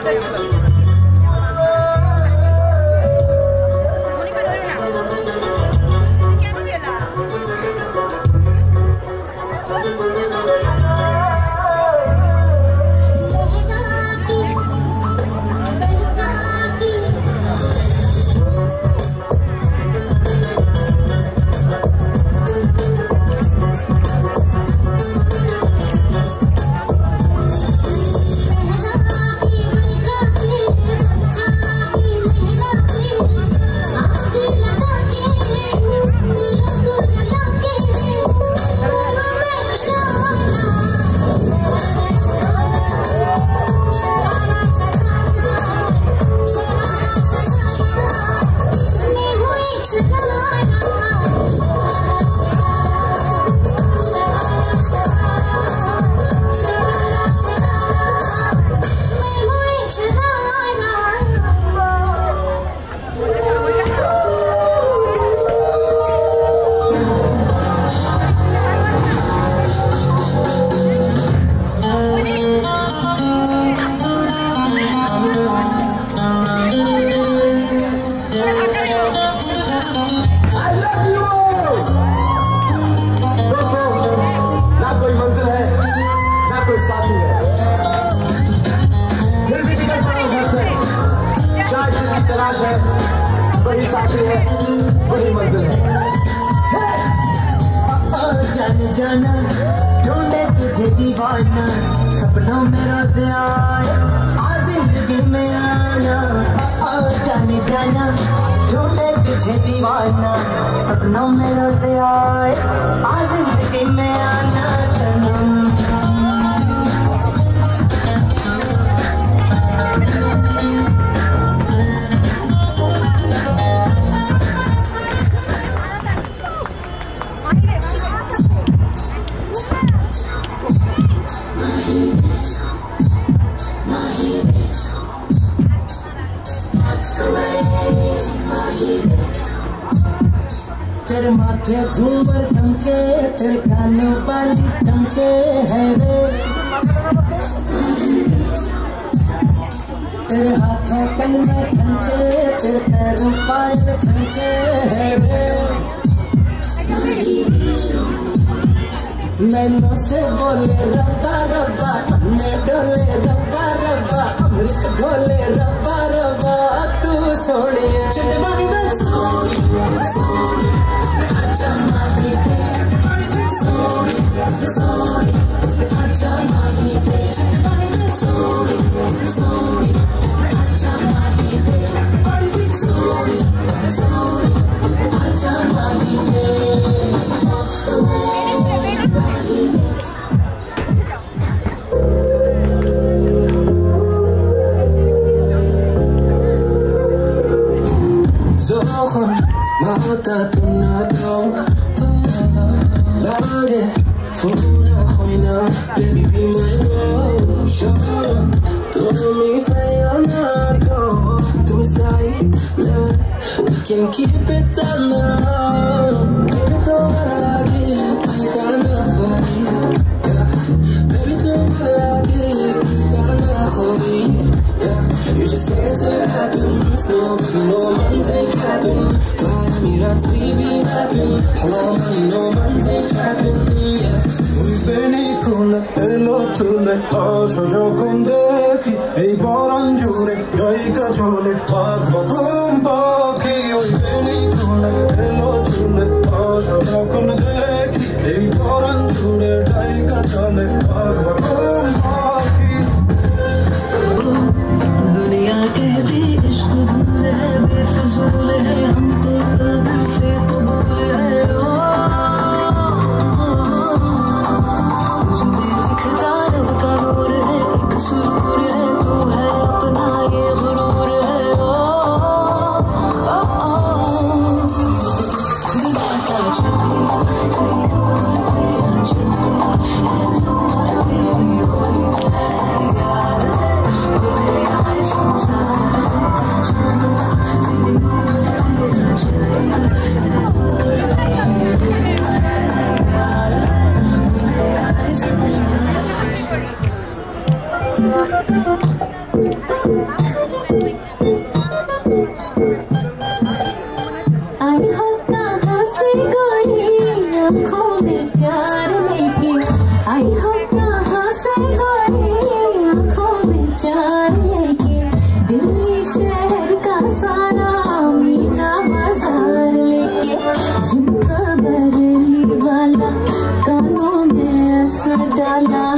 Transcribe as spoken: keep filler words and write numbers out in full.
वही साथी है, वही मंजिल है। जाने जाना ढूंढे तुझे दीवाना, सपनों में रोज आए आ जिंदगी में आना। जाने जाना ढूंढे तुझे दीवाना, सपनों में रोज आए आ जिंदगी में आना सनम। तेरे माथे झूमर थमके, तेरे कानों वाली चमके है रे, तेरे हाथों कंगने खनके, तेरे पैरों पायल छनके है रे। नैनों से बोले रब्बा रब्बा, अन्ने डोले रब्बा रब्बा, अमृत घोले रब्बा रब्बा, तू Sonia Mata tunado, lage, funa khoina, baby be my girl. Show, to me fayana go, to say, we can keep it alive. Baby don't lage, kitana khoi, baby don't lage, kitana khoi. You just say till it happens, no, no man's ain't capping. Me that's we be rapping, hello money, no man's ain't trapping, yeah. We beni kule, elo chule, asho jokum dekhi, ei baran jure, jai ka chole, bak bakum baki. We beni kule, elo chule, asho jokum dekhi, ei baran jure, jai ka chole, bak bakum baki. दुनिया कहती इश्क भूल है, बेफिजूल है, हमको दिल से कबूल है। ओ मुझे दिखता रब का नूर है, एक सुरूर है, तू है अपना ये गुरूर है। ओ खुदा का चाहिए, आई हो कहाँ से गोरी आँखों में प्यार लेके, दिल्ली शहर का सारा मीना बाजार लेके, झुमका बरली वाला कानों में असर डाला।